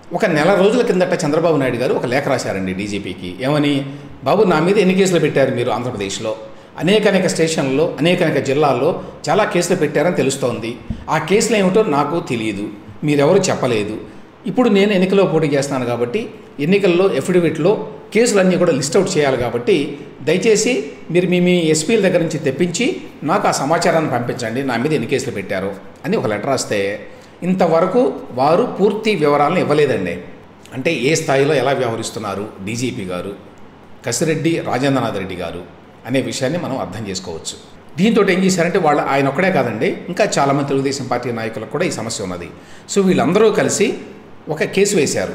ఒక నెల రోజుల కిందట చంద్రబాబు నాయుడు గారు ఒక లేఖ రాశారండి డీజీపీకి. ఏమని, బాబు నా మీద ఎన్ని కేసులు పెట్టారు మీరు ఆంధ్రప్రదేశ్లో, అనేక స్టేషన్లలో అనేక జిల్లాల్లో చాలా కేసులు పెట్టారని తెలుస్తోంది. ఆ కేసులు ఏమిటో నాకు తెలియదు, మీరెవరు చెప్పలేదు. ఇప్పుడు నేను ఎన్నికల్లో పోటీ చేస్తున్నాను కాబట్టి ఎన్నికల్లో ఎఫిడవిట్లో కేసులన్నీ కూడా లిస్ట్ అవుట్ చేయాలి కాబట్టి దయచేసి మీరు మీ ఎస్పీల దగ్గర నుంచి తెప్పించి నాకు ఆ సమాచారాన్ని పంపించండి, నా మీద ఎన్ని కేసులు పెట్టారో అని ఒక లెటర్ రాస్తే ఇంతవరకు వారు పూర్తి వివరాలను ఇవ్వలేదండి. అంటే ఏ స్థాయిలో ఎలా వ్యవహరిస్తున్నారు డీజీపీ గారు, కసిరెడ్డి రాజేంద్రనాథ్ రెడ్డి గారు అనే విషయాన్ని మనం అర్థం చేసుకోవచ్చు. దీంతో ఏం చేశారంటే ఆయన ఒక్కడే కాదండి, ఇంకా చాలామంది తెలుగుదేశం పార్టీ నాయకులకు కూడా ఈ సమస్య ఉన్నది. సో వీళ్ళందరూ కలిసి ఒక కేసు వేశారు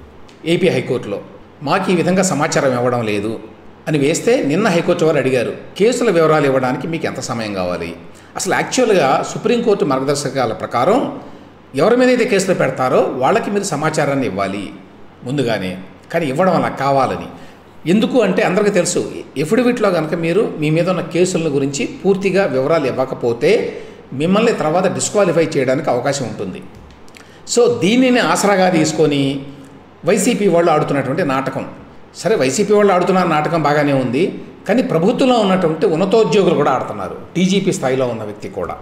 ఏపీ హైకోర్టులో. మాకు ఈ విధంగా సమాచారం ఇవ్వడం లేదు అని వేస్తే నిన్న హైకోర్టు వారు అడిగారు, కేసుల వివరాలు ఇవ్వడానికి మీకు ఎంత సమయం కావాలి? అసలు యాక్చువల్గా సుప్రీంకోర్టు మార్గదర్శకాల ప్రకారం ఎవరి మీద అయితే కేసులు పెడతారో వాళ్ళకి మీరు సమాచారాన్ని ఇవ్వాలి ముందుగానే, కానీ ఇవ్వడం అలా కావాలని. ఎందుకు అంటే అందరికీ తెలుసు, ఎఫిడవిట్లో కనుక మీరు మీ మీద ఉన్న కేసుల గురించి పూర్తిగా వివరాలు ఇవ్వకపోతే మిమ్మల్ని తర్వాత డిస్క్వాలిఫై చేయడానికి అవకాశం ఉంటుంది. సో దీనిని ఆసరాగా తీసుకొని వైసీపీ వాళ్ళు ఆడుతున్నటువంటి నాటకం, సరే వైసీపీ వాళ్ళు ఆడుతున్న నాటకం బాగానే ఉంది, కానీ ప్రభుత్వంలో ఉన్నటువంటి ఉన్నతోద్యోగులు కూడా ఆడుతున్నారు, డీజీపీ స్థాయిలో ఉన్న వ్యక్తి కూడా.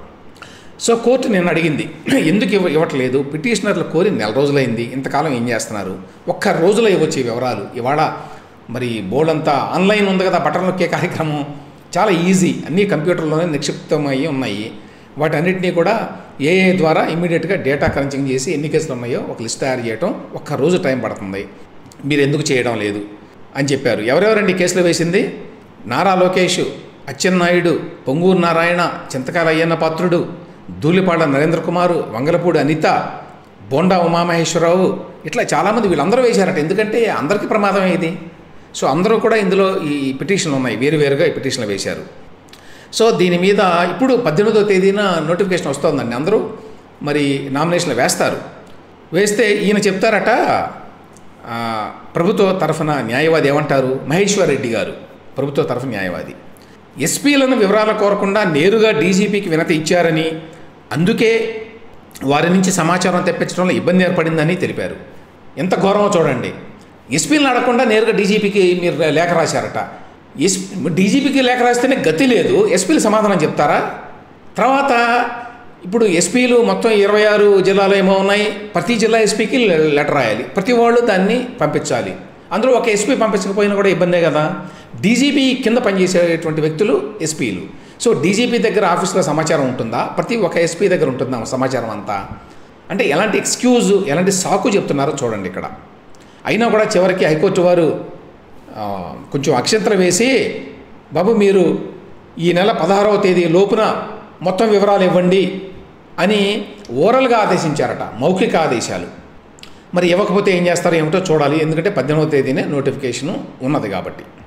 సో కోర్టు నిన్న అడిగింది, ఎందుకు ఇవ్వట్లేదు? పిటిషనర్లు కోరి నెల రోజులైంది, ఇంతకాలం ఏం చేస్తున్నారు? ఒక్క రోజులో ఇవ్వచ్చు ఈ వివరాలు. ఇవాళ మరి బోర్డు అంతా ఆన్లైన్ ఉంది కదా, బటన్ నొక్కే కార్యక్రమం చాలా ఈజీ, అన్నీ కంప్యూటర్లోనే నిక్షిప్తమయ్యి ఉన్నాయి. వాటన్నిటినీ కూడా ఏఏ ద్వారా ఇమ్మీడియట్గా డేటా క్రంచింగ్ చేసి ఎన్ని కేసులు ఉన్నాయో ఒక లిస్ట్ తయారు చేయడం ఒక్క రోజు టైం పడుతుంది, మీరు ఎందుకు చేయడం లేదు అని చెప్పారు. ఎవరెవరండి కేసులు వేసింది? నారా లోకేష్, అచ్చెన్నాయుడు, పొంగూరు నారాయణ, చింతకాయల అయ్యన్న పాత్రుడు, ధూళిపాడ నరేంద్ర కుమారు, వంగలపూడి అనిత, బోండా ఉమామహేశ్వరరావు, ఇట్లా చాలామంది వీళ్ళందరూ వేశారట. ఎందుకంటే అందరికీ ప్రమాదమే ఇది. సో అందరూ కూడా ఇందులో ఈ పిటిషన్లు ఉన్నాయి, వేరువేరుగా ఈ పిటిషన్లు వేశారు. సో దీని మీద ఇప్పుడు 18వ తేదీన నోటిఫికేషన్ వస్తుందండి. అందరూ మరి నామినేషన్లు వేస్తారు. వేస్తే ఈయన చెప్తారట, ప్రభుత్వ తరఫున న్యాయవాది ఏమంటారు, మహేశ్వర్ రెడ్డి గారు ప్రభుత్వ తరఫున న్యాయవాది, ఎస్పీలను వివరాలు కోరకుండా నేరుగా డీజీపీకి వినతి ఇచ్చారని, అందుకే వారి నుంచి సమాచారం తెప్పించడంలో ఇబ్బంది ఏర్పడిందని తెలిపారు. ఎంత ఘోరమో చూడండి, ఎస్పీలను అడగకుండా నేరుగా డీజీపీకి మీరు లేఖ రాశారట. డీజీపీకి లేఖ రాస్తేనే గతి లేదు, ఎస్పీలు సమాధానం చెప్తారా? తర్వాత ఇప్పుడు ఎస్పీలు మొత్తం 26 జిల్లాలో ఏమో ఉన్నాయి, ప్రతి జిల్లా ఎస్పీకి లెటర్ రాయాలి, ప్రతి వాళ్ళు దాన్ని పంపించాలి. అందులో ఒక ఎస్పీ పంపించకపోయినా కూడా ఇబ్బందే కదా. డీజీపీ కింద పనిచేసేటువంటి వ్యక్తులు ఎస్పీలు. సో డీజీపీ దగ్గర ఆఫీస్లో సమాచారం ఉంటుందా? ప్రతి ఒక్క ఎస్పీ దగ్గర ఉంటుందా సమాచారం అంతా? అంటే ఎలాంటి ఎక్స్క్యూజ్, ఎలాంటి సాకు చెప్తున్నారో చూడండి ఇక్కడ. అయినా కూడా చివరికి హైకోర్టు వారు కొంచెం అక్షంతలు వేసి, బాబు మీరు ఈ నెల 16వ తేదీ లోపున మొత్తం వివరాలు ఇవ్వండి అని ఓరల్గా ఆదేశించారట, మౌఖిక ఆదేశాలు. మరి ఇవ్వకపోతే ఏం చేస్తారో ఏమిటో చూడాలి, ఎందుకంటే 18వ తేదీనే నోటిఫికేషను ఉన్నది కాబట్టి.